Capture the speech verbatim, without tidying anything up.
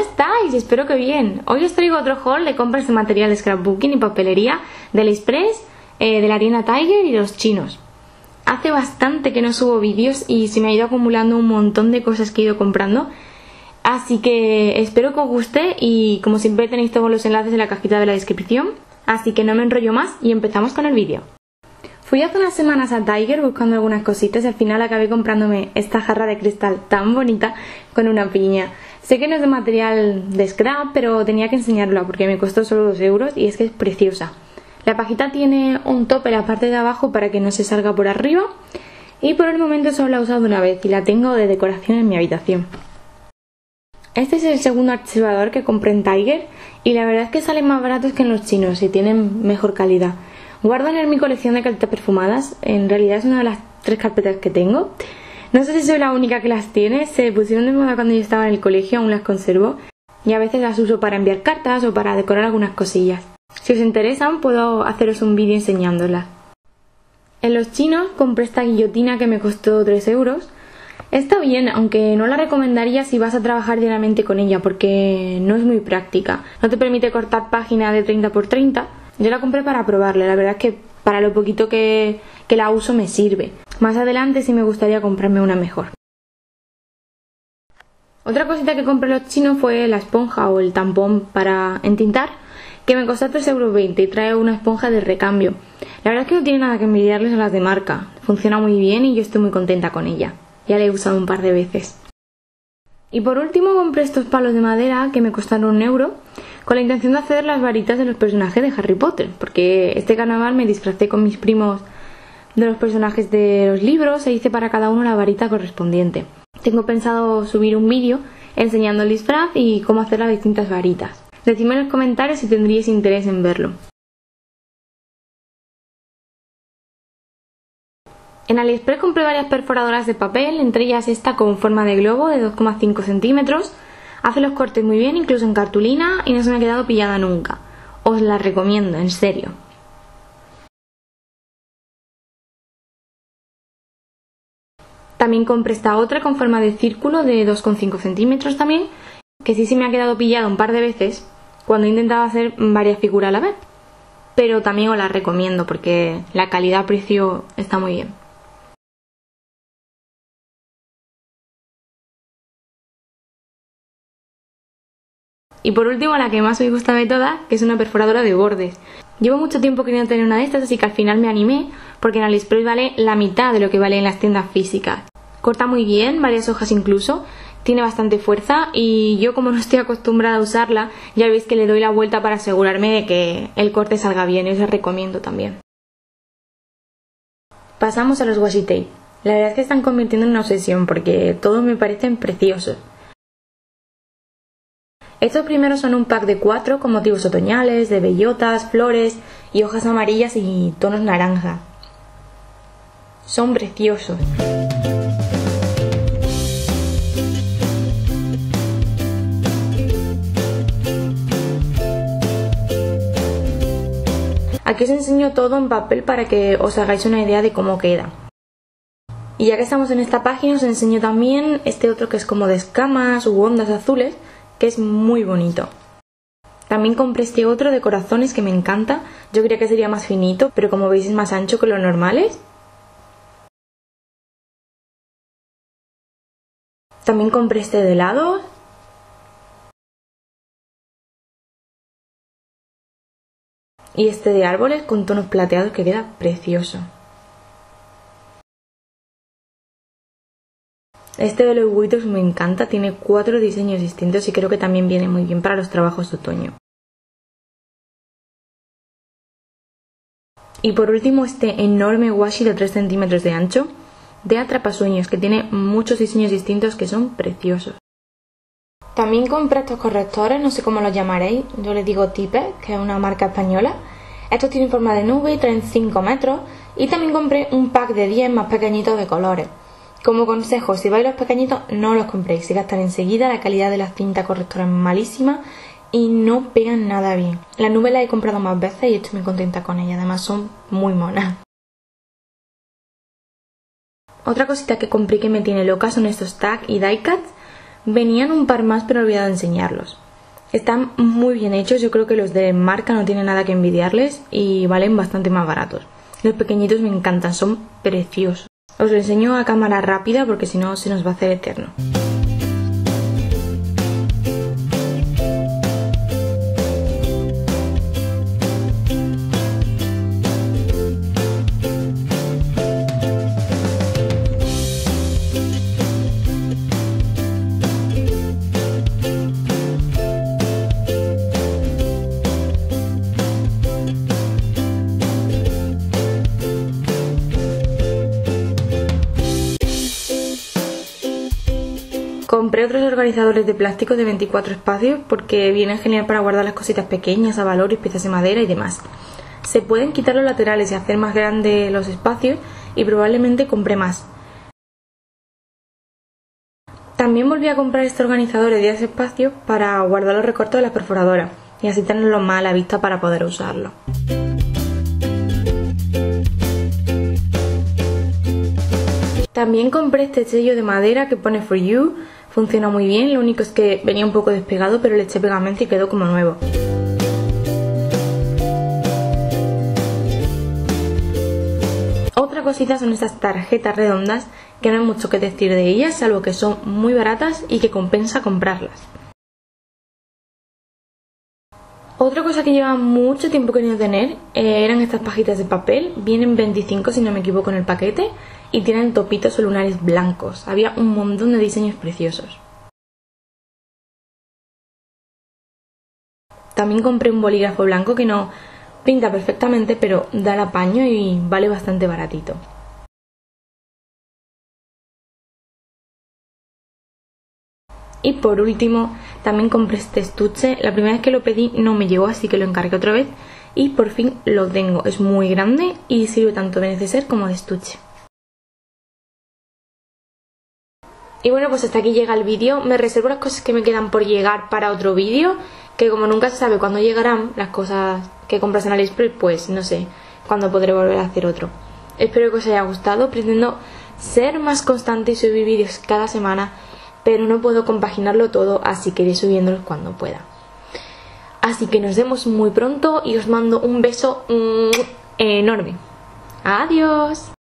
estáis? Espero que bien. Hoy os traigo otro haul de compras de material de scrapbooking y papelería de AliExpress, eh, de la tienda Tiger y los chinos. Hace bastante que no subo vídeos y se me ha ido acumulando un montón de cosas que he ido comprando. Así que espero que os guste y como siempre tenéis todos los enlaces en la cajita de la descripción. Así que no me enrollo más y empezamos con el vídeo. Fui hace unas semanas a Tiger buscando algunas cositas y al final acabé comprándome esta jarra de cristal tan bonita con una piña. Sé que no es de material de scrap, pero tenía que enseñarla porque me costó solo dos euros y es que es preciosa. La pajita tiene un tope en la parte de abajo para que no se salga por arriba y por el momento solo la he usado una vez y la tengo de decoración en mi habitación. Este es el segundo archivador que compré en Tiger y la verdad es que salen más baratos que en los chinos y tienen mejor calidad. Guardo en él mi colección de carpetas perfumadas, en realidad es una de las tres carpetas que tengo. No sé si soy la única que las tiene, se pusieron de moda cuando yo estaba en el colegio, aún las conservo y a veces las uso para enviar cartas o para decorar algunas cosillas. Si os interesan puedo haceros un vídeo enseñándolas. En los chinos compré esta guillotina que me costó tres euros. Está bien, aunque no la recomendaría si vas a trabajar diariamente con ella porque no es muy práctica. No te permite cortar páginas de treinta por treinta. Yo la compré para probarla, la verdad es que para lo poquito que, que la uso me sirve. Más adelante sí me gustaría comprarme una mejor. Otra cosita que compré en los chinos fue la esponja o el tampón para entintar, que me costó tres euros veinte y trae una esponja de recambio. La verdad es que no tiene nada que envidiarles a las de marca. Funciona muy bien y yo estoy muy contenta con ella. Ya la he usado un par de veces. Y por último compré estos palos de madera que me costaron un euro con la intención de hacer las varitas de los personajes de Harry Potter, porque este carnaval me disfracé con mis primos de los personajes de los libros e hice para cada uno la varita correspondiente. Tengo pensado subir un vídeo enseñando el disfraz y cómo hacer las distintas varitas. Decidme en los comentarios si tendríais interés en verlo. En AliExpress compré varias perforadoras de papel, entre ellas esta con forma de globo de dos coma cinco centímetros. Hace los cortes muy bien, incluso en cartulina, y no se me ha quedado pillada nunca. Os la recomiendo, en serio. También compré esta otra con forma de círculo de dos coma cinco centímetros también, que sí se me ha quedado pillada un par de veces cuando he intentado hacer varias figuras a la vez. Pero también os la recomiendo porque la calidad-precio está muy bien. Y por último, la que más me gusta de todas, que es una perforadora de bordes. Llevo mucho tiempo queriendo tener una de estas, así que al final me animé, porque en AliExpress vale la mitad de lo que vale en las tiendas físicas. Corta muy bien, varias hojas incluso, tiene bastante fuerza y yo como no estoy acostumbrada a usarla, ya veis que le doy la vuelta para asegurarme de que el corte salga bien y os la recomiendo también. Pasamos a los washi tape. La verdad es que están convirtiendo en una obsesión porque todos me parecen preciosos. Estos primeros son un pack de cuatro con motivos otoñales, de bellotas, flores y hojas amarillas y tonos naranja. Son preciosos. Aquí os enseño todo en papel para que os hagáis una idea de cómo queda. Y ya que estamos en esta página os enseño también este otro que es como de escamas u ondas azules, que es muy bonito. También compré este otro de corazones que me encanta. Yo creía que sería más finito, pero como veis es más ancho que los normales. También compré este de helados. Y este de árboles con tonos plateados que queda precioso. Este de los huitos me encanta, tiene cuatro diseños distintos y creo que también viene muy bien para los trabajos de otoño. Y por último este enorme washi de tres centímetros de ancho de atrapasueños que tiene muchos diseños distintos que son preciosos. También compré estos correctores, no sé cómo los llamaréis, yo les digo Tipe, que es una marca española. Estos tienen forma de nube y traen cinco metros y también compré un pack de diez más pequeñitos de colores. Como consejo, si vais los pequeñitos no los compréis, se gastan enseguida, la calidad de la cinta correctora es malísima y no pegan nada bien. Las nubes las he comprado más veces y estoy muy contenta con ellas, además son muy monas. Otra cosita que compré que me tiene loca son estos tag y die cuts. Venían un par más pero he olvidado enseñarlos. Están muy bien hechos, yo creo que los de marca no tienen nada que envidiarles y valen bastante más baratos. Los pequeñitos me encantan, son preciosos. Os lo enseño a cámara rápida porque si no se nos va a hacer eterno. Compré otros organizadores de plástico de veinticuatro espacios porque vienen genial para guardar las cositas pequeñas, avalorios, piezas de madera y demás. Se pueden quitar los laterales y hacer más grandes los espacios y probablemente compré más. También volví a comprar este organizador de diez espacios para guardar los recortes de las perforadoras y así tenerlos más a la vista para poder usarlo. También compré este sello de madera que pone For You. Funciona muy bien, lo único es que venía un poco despegado, pero le eché pegamento y quedó como nuevo. Otra cosita son estas tarjetas redondas, que no hay mucho que decir de ellas, salvo que son muy baratas y que compensa comprarlas. Otra cosa que lleva mucho tiempo queriendo tener eh, eran estas pajitas de papel. Vienen veinticinco si no me equivoco en el paquete y tienen topitos o lunares blancos. Había un montón de diseños preciosos. También compré un bolígrafo blanco que no pinta perfectamente, pero da el apaño y vale bastante baratito. Y por último, también compré este estuche. La primera vez que lo pedí no me llegó, así que lo encargué otra vez y por fin lo tengo. Es muy grande y sirve tanto de neceser como de estuche. Y bueno, pues hasta aquí llega el vídeo. Me reservo las cosas que me quedan por llegar para otro vídeo, que como nunca se sabe cuándo llegarán las cosas que compras en AliExpress, pues no sé cuándo podré volver a hacer otro. Espero que os haya gustado. Pretendo ser más constante y subir vídeos cada semana, pero no puedo compaginarlo todo, así que iré subiéndolos cuando pueda. Así que nos vemos muy pronto y os mando un beso enorme. ¡Adiós!